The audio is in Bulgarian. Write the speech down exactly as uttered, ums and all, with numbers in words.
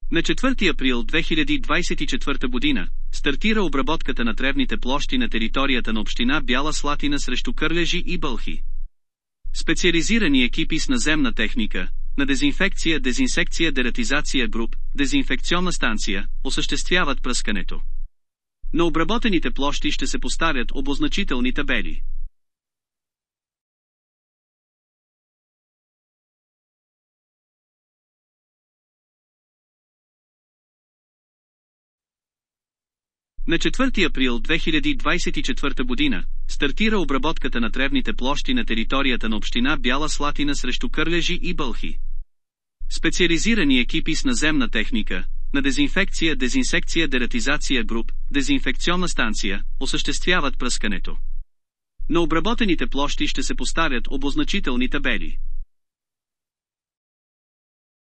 На четвърти април две хиляди двадесет и четвърта година стартира обработката на тревните площи на територията на община Бяла Слатина срещу кърлежи и бълхи. Специализирани екипи с наземна техника, на дезинфекция, дезинсекция, дератизация груп, дезинфекционна станция, осъществяват пръскането. На обработените площи ще се поставят обозначителни табели. На четвърти април две хиляди двадесет и четвърта година стартира обработката на тревните площи на територията на община Бяла Слатина срещу кърлежи и бълхи. Специализирани екипи с наземна техника, на дезинфекция, дезинсекция, дератизация груп, дезинфекционна станция, осъществяват пръскането. На обработените площи ще се поставят обозначителни табели.